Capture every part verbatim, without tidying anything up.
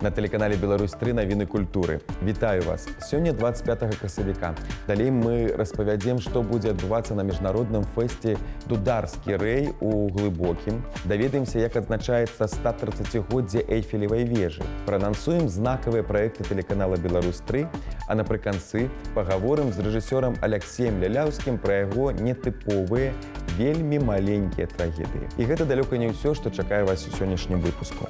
На тэлеканале Беларусь тры навіны культуры. Вітаю вас. Сёння двадцать пятага красавіка. Далей мы распавядзем, што будзе адбывацца на міжнародным фэсце «Дударскі рэй» у Глыбокім. Даведаемся, як адзначаецца ста трыццацігоддзе Эйфелевай вежы. Праанансуем знакавыя праекты тэлеканала Беларусь тры, а напрыканцы пагаворым з рэжысёрам Аляксеем Ляляўскім пра яго нетыповыя, вельмі маленькія трагедыі. І гэта далёка не ўсё, што чакае вас у сённяшнім выпуску.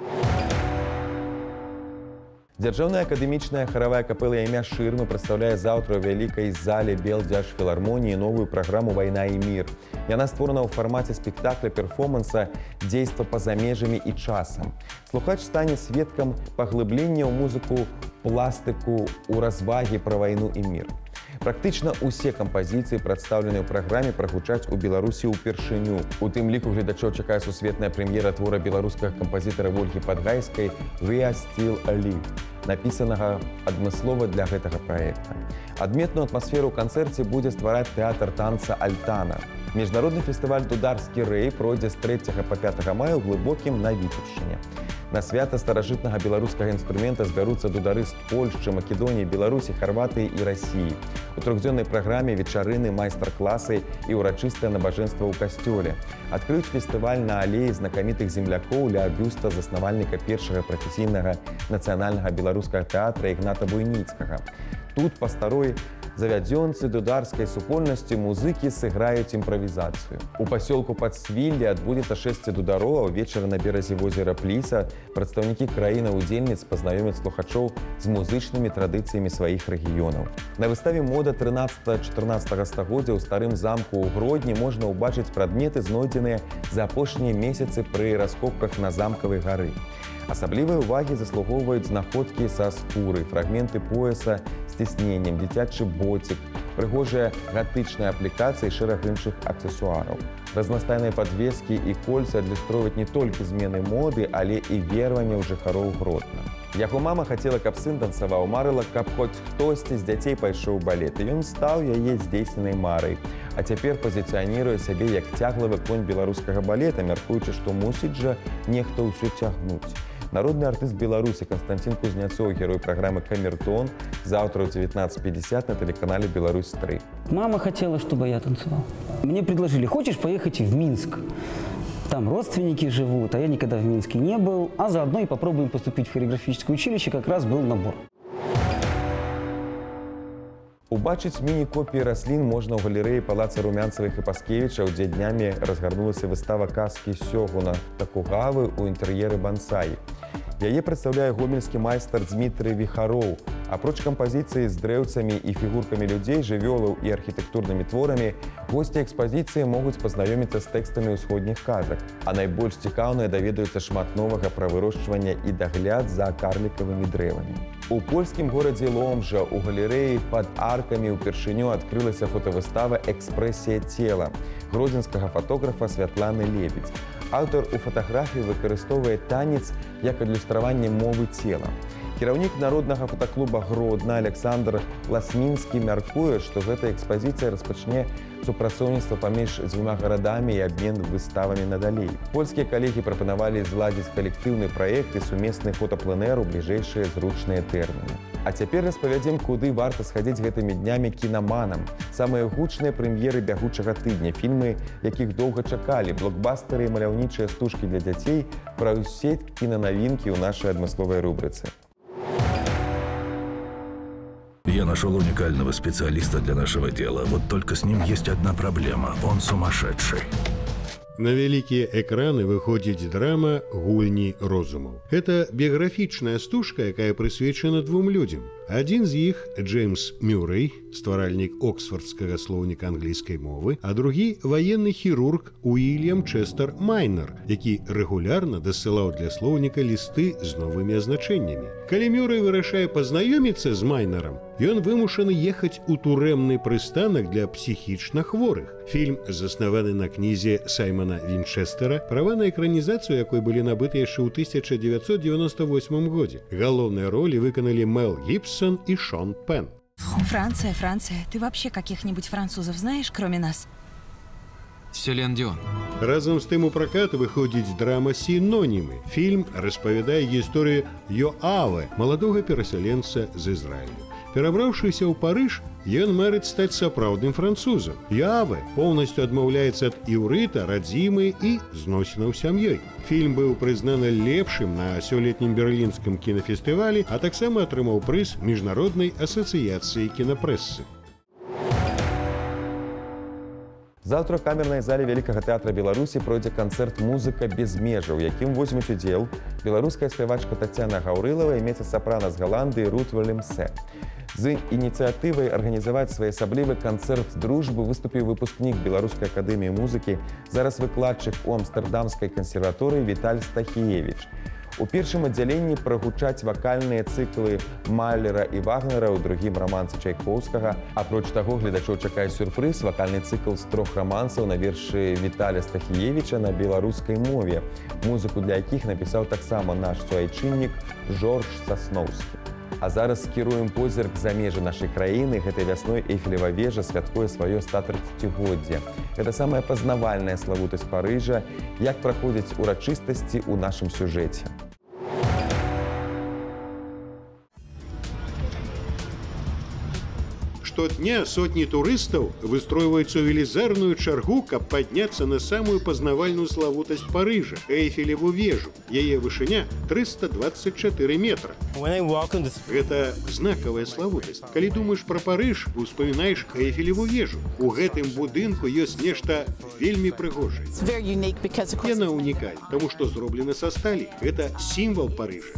Дзяржаўная акадэмічная харавая капэла імя Шырмы прадстаўляе заўтра ў вялікай зале Белдзяржфілармоніі новую праграму «Вайна і мір». Яна створана ў фармаце спектакля-перформанса «Дзейства па-за межамі і часам». Слухач стане сведкам паглыблення ў музыку, пластыку, у развагі пра вайну і мір. Практычна ўсе кампазіцыі, прадстаўленыя ў праграме, прагучаць у Беларусі ўпершыню. У тым ліку гледачоў чакае сусветная прэм'ера твора беларускага кампазітара Вольгі Падгайскай «We are still alive», напісанага адмыслова для гэтага праекта. Адметную атмасферу ў канцэрце будзе ствараць тэатр танца «Альтана». Міжнародны фестываль «Дударскі рэй» пройдзе з трэцяга па пятага мая ў Глыбокім на Віцебшчыне. На свята старажытнага беларускага інструмента збяруцца дудары з Польшчы, Македоніі, Беларусі, Харватыі і Расіі. У трохдзённай праграме вечарыны, майстар-класы і ўрачыстае набажэнства ў касцёле. Адкрыюць фестываль на алеі знакамітых землякоў ля бюста заснавальніка першага прафесійнага нацыянальнага беларускага тэатра Ігната Буйніцкага. Тут па старой завядзёнцы дударскай супольнасці музыкі сыграюць імправізацыю. У пасёлку Падсвілле адбудзецца шэсце дудароў, а ўвечары на беразе возера Пліса прадстаўнікі краіны-удзельніц пазнаёмяць слухачоў з музычнымі традыцыямі сваіх рэгіёнаў. На выставе мода трынаццатага-чатырнаццатага стагоддзя ў старым замку ў Гродні можна ўбачыць прадметы, знойдзеныя за апошнія месяцы пры раскопках на замкавай гары. Асаблівай увагі заслугоўваюць знаходкі са скуры, фрагменты пояса з цісненнем, дзіцячы боцік, прыгожая гатычная аплікацыя і шэраг іншых аксесуараў. Разнастайныя падвескі і кольцы адлюстроўваюць не толькі змены моды, але і вераванняў жыхароў Гродна. Яго мама хацела, каб сын танцаваў, марыла, каб хоць хтосьці з дзяцей пайшоў у балет, і ён стаў яе здзейсненай марай. А цяпер пазіцыяніруе сябе як цяглавы конь беларускага балета, мяркуючы, што мусіць жа нехта ўсё цягнуць. Народный артист Беларуси Константин Кузнецов, герой программы «Камертон», завтра в девятнадцать пятьдесят на телеканале Беларусь три. Мама хотела, чтобы я танцевал. Мне предложили: хочешь поехать в Минск? Там родственники живут, а я никогда в Минске не был. А заодно и попробуем поступить в хореографическое училище, как раз был набор. Убачыць міні-копіі раслін можна ў галерэі палаца Румянцавых і Паскевічаў, дзе днямі разгарнулася выстава казкі Сёгуна Такугавы ў інтэр'еры бансай. Яе прадстаўляе гомельскі майстар Дмітрый Віхароў. Апроч кампазіцыі з дрэўцамі і фігуркамі людзей, жывёлаў і архітэктурнымі творамі, госці экспазіцыі могуць пазнаёміцца з тэкстамі ўсходніх казак. А найбольш цікаўныя даведаюцца шмат новага пра вырошчванне і дагляд за карлікавымі дрэвамі. У польскім горадзе Ломжа у галерэі пад аркамі ўпершыню адкрылася фотавыстава «Экспрэсія цела» гродзенскага фотографа Святланы Лебедь. Аўтар у фатаграфіі выкарыстоўвае танец як адлюстраванне мовы цела. Кіраўнік народнага фотаклуба Гродна Александр Ласмінскі мяркуе, што гэта экспазіцыя распачне супрацоўніцтва паміж дзвюма гарадамі і абмен выставамі надалей. Польскія калегі прапанавалі зладзіць калектыўны праект і сумесны фотапленэр у бліжэйшыя зручныя тэрміны. А цяпер распавядзем, куды варта схадзіць гэтымі днямі кінаманам. Самыя гучныя прэм'еры бягучага тыдня, фільмы, якіх доўга чакалі, блокбастары і маляўнічыя стужкі для дзяцей, пра ўсе кінанавінкі ў нашай адмысловай рубрыцы. Я нашел уникального специалиста для нашего дела. Вот только с ним есть одна проблема. Он сумасшедший. На вялікія экраны выходзіць драма «Гульні розумаў». Гэта біяграфічная стужка, якая прысвечана двум людзям. Адзін з іх – Джеймс Мюррэй, стваральнік оксфордскага слоўніка англійскай мовы, а другі – ваенны хірург Уільям Чэстар Майнер, які рэгулярна дасылаў для слоўніка лісты з новымі азначэннямі. Калі Мюррэй вырашае пазнаёміцца з Майнерам, ён вымушаны ехаць у турэмны прыстанак для псіхічна хворых. Фільм заснаваны на кнізе Саймона Вінчэстера, права на экранізацыю якой былі набыты яшчэ ў тысяча дзевяцьсот девяносто восьмым годзе. Галоўныя ролі выканалі Мел Гибсон и Шон Пен. Франция, Франция. Ты вообще каких-нибудь французов знаешь, кроме нас? Селен Дион. Разом з тим у пракат выходзіць драма «Сінонімы». Фільм распавядае гісторыю Йоаве, маладога перасяленца з Ізраілю. Перабраўшыся ў Парыж, ён марыць стаць сапраўдным французам. Йоаве поўнасцю адмаўляецца ад іўрыта, радзімы і зносінаў сям'ёй. Фільм быў прызнаны лепшым на сёлетнім берлінскім кінафестывалі, а таксама атрымаў прыз міжнароднай асацыяцыі кінапрэсы. Заўтра ў камернай зале Вялікага тэатра Беларусі пройдзе канцэрт «Музыка без межаў», якім возьмуць удзел беларуская спявачка Тацяна Гаўрылава і мецэ-сапрана з Галандыі Рут Вільямсе. З ініцыятывай арганізаваць своеасаблівы канцэрт дружбы выступіў выпускнік Беларускай акадэміі музыкі, зараз выкладчык у Амстэрдамскай кансерваторыі Віталь Стахіевіч. У першым аддзяленні прагучаць вакальныя цыклы Малера і Вагнера, у другім рамансы Чайкоўскага. Апроч таго, гледачоў чакае сюрпрыз, вакальны цыкл з трох рамансаў на вершы Віталя Стахіевіча на беларускай мове, музыку для якіх напісаў таксама наш суайчыннік Жорж Сасноўскі. А зараз скіруем позірк за межы нашай краіны. Гэтай вясной Эйфелева вежа святкуе сваё ста трыццацігоддзе. Гэта самая пазнавальная славутасць Парыжа, як праходзяць урачыстасці ў нашым сюжэце. Штодня сотні турыстаў выстройваюцца ў велізарную чаргу, каб падняцца на самую пазнавальную славутасць Парыжа – Эйфелеву вежу. Яе вышыня трыста дваццаць чатыры метра. Гэта знакавая славутасць. Калі думаеш пра Парыж, успамінаеш Эйфелеву вежу. У гэтым будынку ёсць нешта вельмі прыгожае. Яна унікальна, таму што зроблена са сталі. Гэта сімвал Парыжа.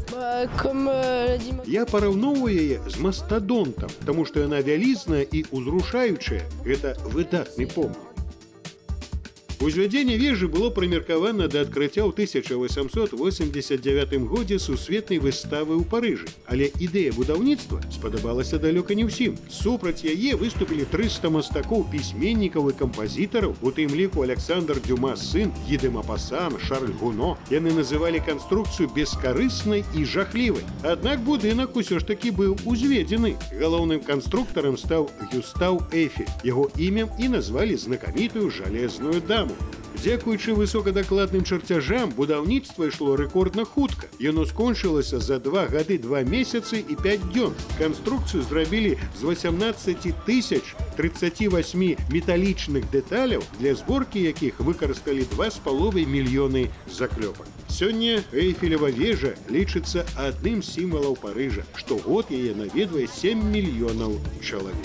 Я параўноўваю яе з мастадонтам, таму што яна вялізная і узрушаючая. Гэта выдатны помнік. Узвядзенне вежы было прымеркавана да адкрыцця ў тысяча восемьсот восемьдесят девятым годзе сусветнай выставы ў Парыжы. Але ідэя будаўніцтва спадабалася далёка не ўсім. Супраць яе выступілі трыста мастакоў, пісьменнікаў і кампазітараў, у тым ліку Александр Дюма сын, Гі де Мапасан, Шарль Гуно. Яны называлі канструкцыю бескарыснай і жахлівай. Аднак будынак усё ж такі быў узведзены. Галоўным канструктарам стаў Гюстаў Эйфель. Яго імем і назвалі знакамітую жалезную даму. Дзякуючы высокадакладным чарцяжам, будаўніцтва ішло рэкордна хутка. Яно скончылася за два гады, два месяцы і пяць дзён. Канструкцыю зрабілі з восемнадцати тысяч тридцати восьми металічных дэталяў, для зборкі якіх выкарысталі два з паловай мільёны заклёпак. Сёння Эйфелева вежа лічыцца адным з сімвалаў Парыжа. Штогод яе наведвае сем мільёнаў чалавек.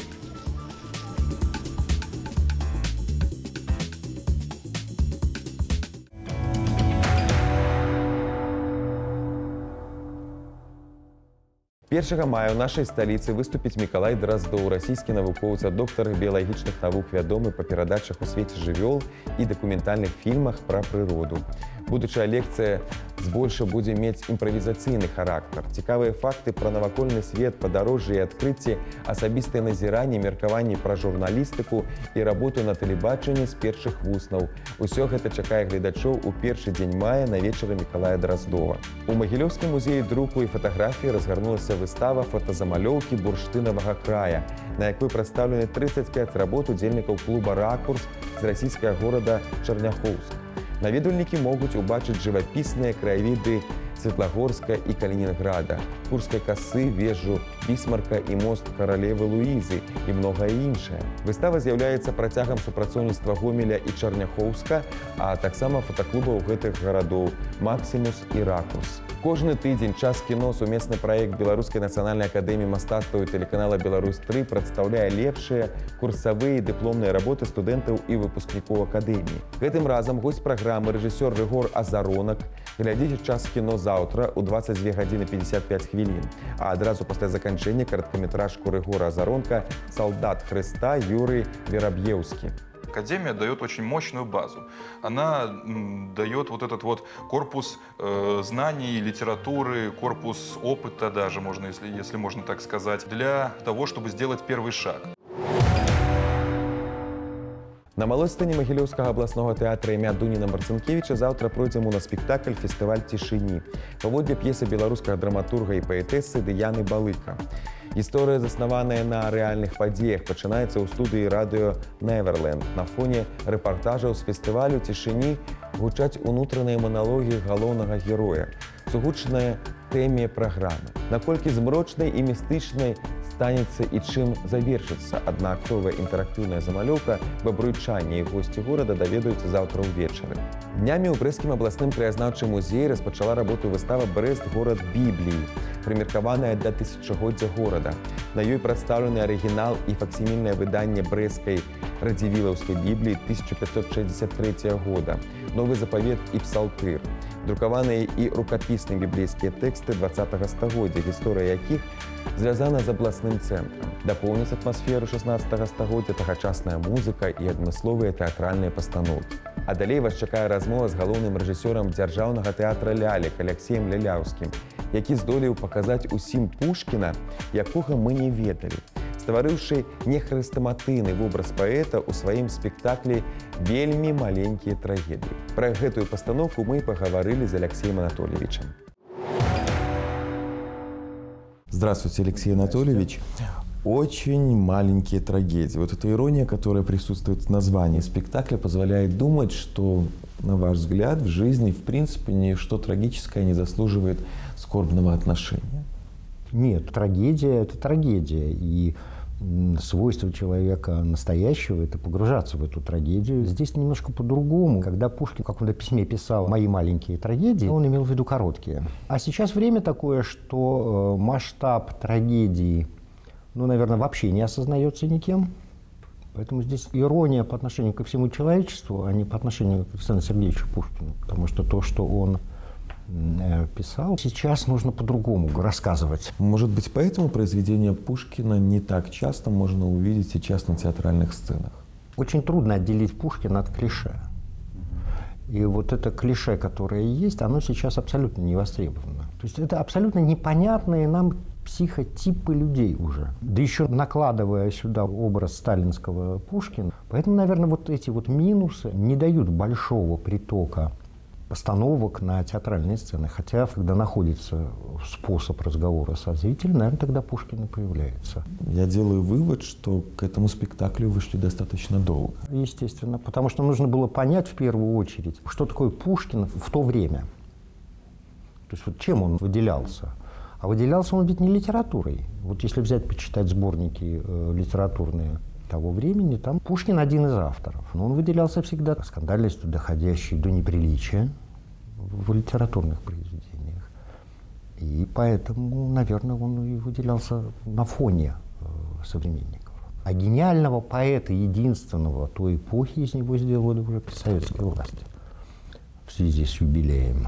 першага мая ў нашай сталіцы выступіць Мікалай Драздоў, расійскі навукоўца, доктар біялагічных навук, вядомы па перадачах у свеце жывёл і дакументальных фільмах пра прыроду. Будучая лекцыя збольша будзе мець імправізацыйны характар. Цікавыя факты пра навакольны свет, падарожжы і адкрыцці, асабістыя назіранні, меркаванні пра журналістыку і работу на тэлебачанні з першых вуснаў. Усё гэта чакае гледачоў у першы дзень мая на вечары Мікалая Драздова. У Магілёўскім музеі друку і фатаграфіі разгарнулася выстава фотазамалёўкі бурштынавага края, на якой прадстаўлены трыццаць пяць работ удзельнікаў клуба «Ракурс» з расійскага горада Чарняхоўск. Наведвальнікі могуць убачыць жывапісныя краявіды Светлагорска і Калінінграда, Курскай касы, вежу Бісмарка і мост каралевы Луізы і многае іншае. Выстава з'яўляецца працягам супрацоўніцтва Гомеля і Чарняхоўска, а таксама фотаклубаў гэтых гарадоў «Максімус» і «Ракурс». Кожны тыдзень «Час кіно» сумесны праект Беларускай нацыянальнай акадэміі мастацтваў і тэлеканала «Беларусь тры» прадстаўляе лепшыя курсавыя і дыпломныя работы студэнтаў і выпускнікоў акадэміі. Гэтым разам госць праграмы рэжысёр Рыгор Азаронак. Глядзіце «Час кіно» заўтра ў дваццаць дзве гадзіны пятьдесят пять хвілін. А адразу пасля заканчэння кароткаметражку Рыгора Азаронка «Солдат Христа» Юрий Верабьевский. Академия дает очень мощную базу. Она м, дает вот этот вот корпус э, знаний, литературы, корпус опыта даже, можно, если, если можно так сказать, для того, чтобы сделать первый шаг. На малой сцэне Магілёўскага абласнога тэатра імя Дуніна Марцынкевіча заўтра пройдзе монаспектакль «Фестываль цішыні» паводле п'есы беларускага драматурга і паэтэсы Дыяны Балыка. Гісторыя, заснаваная на рэальных падзеях, пачынаецца ў студыі радыё «Неверленд». На фоне рэпартажаў з фестывалю цішыні гучаць унутраныя маналогі галоўнага героя, сугучныя тэмі праграмы. Наколькі змрочнай і містычнай станецца і чым завершыцца адна актовая інтэрактыўная замалёўка бабруйчане і госці горада даведаюцца заўтра ўвечары. Днямі ў брэсцкім абласным краязнаўчым музеі распачала работу выстава «Брэст. Горад Бібліі», прымеркаваная да тысячагоддзя горада. На ёй прадстаўлены арыгінал і факсімільнае выданне брэсцкай радзівілаўскай бібліі тысяча пятьсот шестьдесят третьего года, новы запавет і псалтыр, друкаваныя і рукапісныя біблейскія тэксты двадцатага стагоддзя, гісторыя якіх звязана з абласным цэнтрам. Дапоўніць атмасферу шаснаццатага стагоддзя тагачасная музыка і адмысловыя тэатральныя пастаноўкі. А далей вас чакае размова з галоўным рэжысёрам дзяржаўнага тэатра «Лялек» Аляксеем Ляляўскім, які здолеў паказаць усім Пушкіна, якога мы не ведалі, стварыўшы нехрэстаматыйны вобраз паэта ў сваім спектаклі «Вельмі маленькія трагедыі». Пра гэтую пастаноўку мы пагаварылі з Алексеем Анатольевичем. Здравствуйте, Алексей Анатольевич. Очень маленькие трагедии. Вот эта ирония, которая присутствует в названии спектакля, позволяет думать, что, на ваш взгляд, в жизни, в принципе, ничто трагическое не заслуживает скорбного отношения. Нет, трагедия – это трагедия. И свойство человека настоящего – это погружаться в эту трагедию. Здесь немножко по-другому. Когда Пушкин в каком-то письме писал «мои маленькие трагедии», он имел в виду короткие. А сейчас время такое, что масштаб трагедии, ну, наверное, вообще не осознается никем. Поэтому здесь ирония по отношению ко всему человечеству, а не по отношению к Александру Сергеевичу Пушкину. Потому что то, что он писал, сейчас нужно по-другому рассказывать. Может быть, поэтому произведения Пушкина не так часто можно увидеть сейчас на театральных сценах? Очень трудно отделить Пушкина от клише. И вот это клише, которое есть, оно сейчас абсолютно не востребовано. То есть это абсолютно непонятные нам психотипы людей уже. Да еще накладывая сюда образ сталинского Пушкина. Поэтому, наверное, вот эти вот минусы не дают большого притока постановок на театральные сцены. Хотя, когда находится способ разговора со зрителем, наверное, тогда Пушкин и появляется. Я делаю вывод, что к этому спектаклю вышли достаточно долго. Естественно, потому что нужно было понять в первую очередь, что такое Пушкин в то время. То есть вот чем он выделялся. А выделялся он ведь не литературой. Вот если взять, почитать сборники э, литературные того времени, там Пушкин один из авторов. Но он выделялся всегда скандальностью, доходящей до неприличия в литературных произведениях. И поэтому, наверное, он и выделялся на фоне э, современников. А гениального поэта, единственного той эпохи, из него сделали уже при советской власти. В связи с юбилеем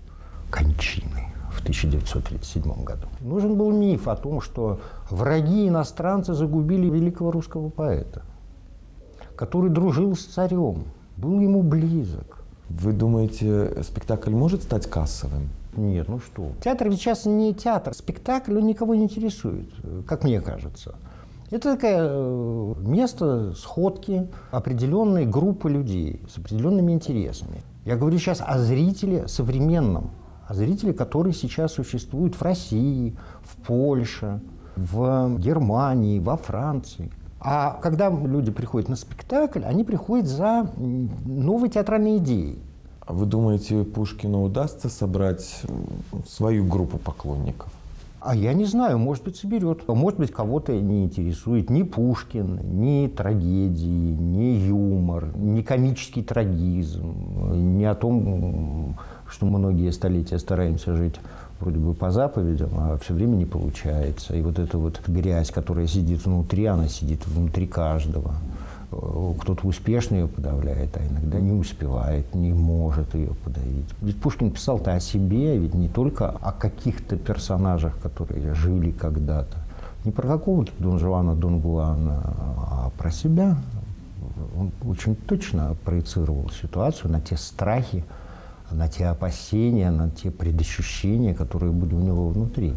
кончины в тысяча девятьсот тридцать седьмом году. Нужен был миф о том, что враги иностранцы загубили великого русского поэта, который дружил с царем, был ему близок. Вы думаете, спектакль может стать кассовым? Нет, ну что. Театр ведь сейчас не театр. Спектакль, он никого не интересует, как мне кажется. Это такое место сходки определенной группы людей с определенными интересами. Я говорю сейчас о зрителе современном. А зрители, которые сейчас существуют в России, в Польше, в Германии, во Франции. А когда люди приходят на спектакль, они приходят за новой театральной идеей. А вы думаете, Пушкину удастся собрать свою группу поклонников? А я не знаю, может быть, соберет. Может быть, кого-то не интересует ни Пушкин, ни трагедии, ни юмор, ни комический трагизм, ни о том, что многие столетия стараемся жить вроде бы по заповедям, а все время не получается. И вот эта вот грязь, которая сидит внутри, она сидит внутри каждого. Кто-то успешно ее подавляет, а иногда не успевает, не может ее подавить. Ведь Пушкин писал-то о себе, ведь не только о каких-то персонажах, которые жили когда-то. Не про какого-то Дон Жуана, Дон Гуана, а про себя. Он очень точно проецировал ситуацию на те страхи, на те опасения, на те предощущения, которые были у него внутри.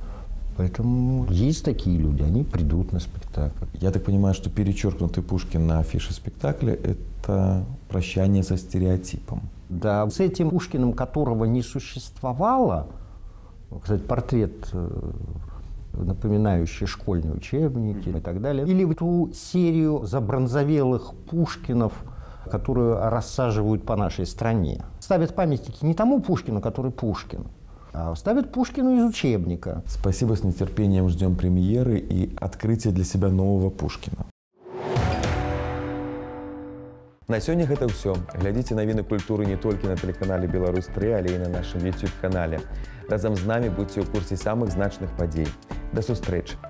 Поэтому есть такие люди, они придут на спектакль. Я так понимаю, что перечеркнутый Пушкин на афише спектакля – это прощание со стереотипом. Да, с этим Пушкиным, которого не существовало, кстати, портрет напоминающие школьные учебники и так далее. Или в ту серию забронзовелых Пушкинов, которую рассаживают по нашей стране. Ставят памятники не тому Пушкину, который Пушкин, а ставят Пушкину из учебника. Спасибо, с нетерпением ждем премьеры и открытия для себя нового Пушкина. На сёння гэта ўсё. Глядзіце навіны культуры не толькі на тэлеканале Беларусь тры, але і на нашым YouTube канале. Разам з намі будзьце ў курсе самых значных падзей. Да сустрэчы!